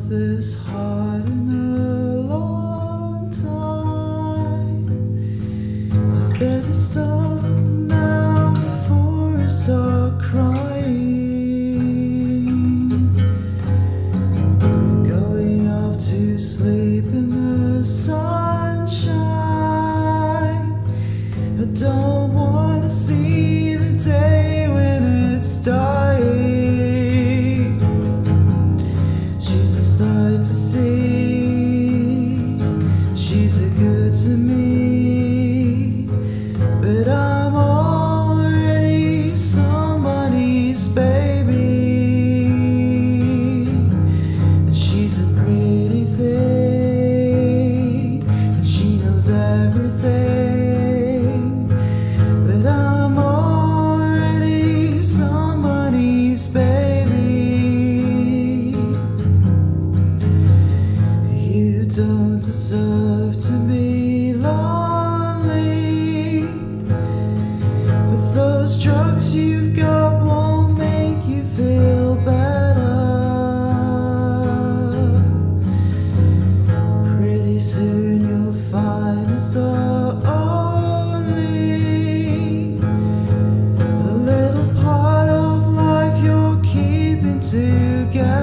this hard in a long time. I better stop now before I start crying. Going off to sleep in the sunshine. I don't want to see the day when it's dying. She's a sight to see, she's a good to me, but I'm already somebody's baby. And she's a pretty thing, and she knows everything, but I'm already somebody's baby. You don't deserve to be lonely, but those drugs you've got won't make you feel better. Pretty soon you'll find it's only a little part of life you're keeping together.